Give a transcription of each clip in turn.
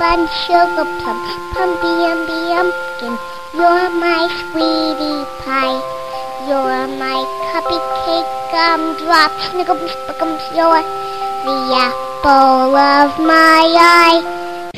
bun, sugar plum, pumpy umby umpkin. You're my sweetie pie. You're my cupcake gumdrop, snickums, spickums. You're the apple of my eye.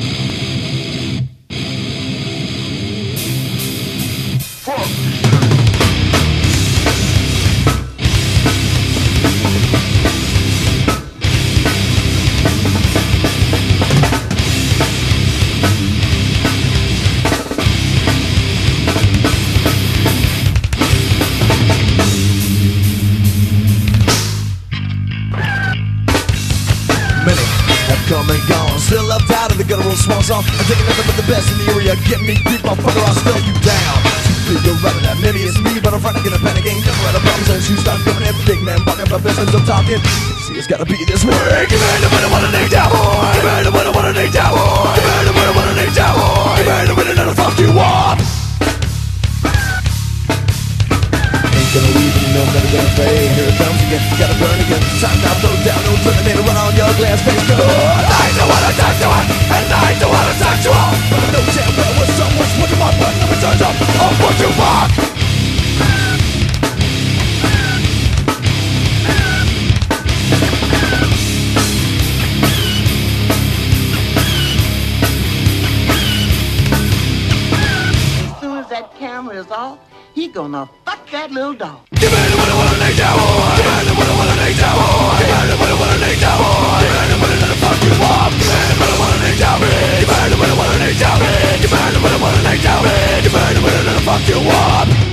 Many have come and gone, still left out of the guttural swan song. I'm taking nothing but the best in the area. Get me deep, motherfucker, I'll slow you down. You're running that, maybe it's me, but I'm running in a panic. Ain't never had a problem since you start coming in. Big man, walking my business, I'm talking. See, it's gotta be this way. Give me the winner, what a name down, boy. Give me the winner, what a name down, boy. Give me the winner, what a name down, boy. Give me the winner, that'll fuck you up. Gonna leave and you know I'm never gonna fade. Here it comes again, gotta burn again. Time now, throw down, no terminator, run on your glass face. Go! I don't wanna talk to it, and I don't wanna talk to all. But no damn well with someone's looking my butt, never turns up. I'll put you back. As soon as that camera is off, he gonna fuck that little dog. Give me the winner, what a name down, boy. Give me the winner, what a name down, boy. Give me the winner, what a name down, boy. Give me the winner, that'll fuck you up. Give me the winner, what a name down, boy. Give me the winner, what a name down, boy. Give me the winner, what a name down, boy. Give me the winner, that'll fuck you up.